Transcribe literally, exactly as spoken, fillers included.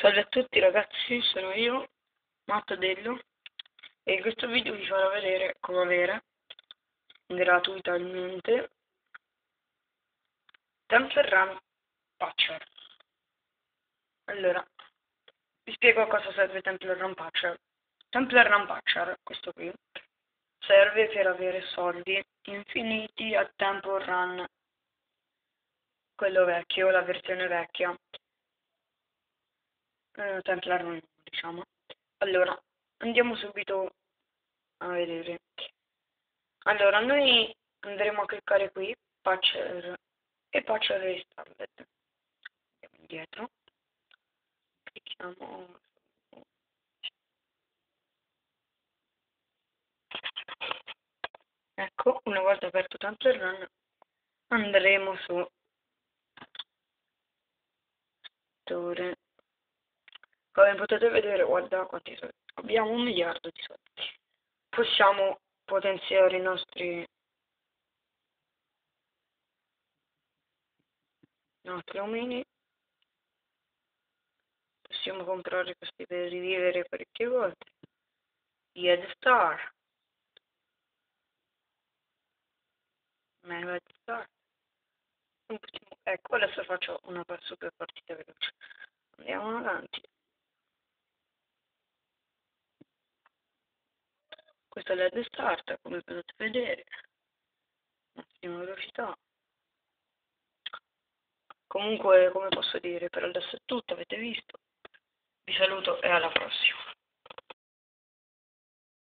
Salve a tutti ragazzi, sono io, Mattodello, e in questo video vi farò vedere come avere gratuitamente Temple Run Patcher. Allora, vi spiego a cosa serve Temple Run Patcher. Temple Run Patcher, questo qui, serve per avere soldi infiniti a Temple Run, quello vecchio, la versione vecchia. Eh, Temple Run, diciamo. Allora, andiamo subito a vedere. Allora, noi andremo a cliccare qui, Patcher e Patcher Restarted. Andiamo indietro, clicchiamo. Ecco, una volta aperto Temple Run, andremo su Store. Come potete vedere, guarda quanti soldi. Abbiamo un miliardo di soldi. Possiamo potenziare i nostri i nostri omini. Possiamo comprare questi per rivivere parecchie volte. Gli Head Star. Mega Star. Ecco, adesso faccio una super partita veloce. Andiamo avanti. Questa è l'head start, come potete vedere. Massima velocità. Comunque, come posso dire, per adesso è tutto, avete visto. Vi saluto e alla prossima.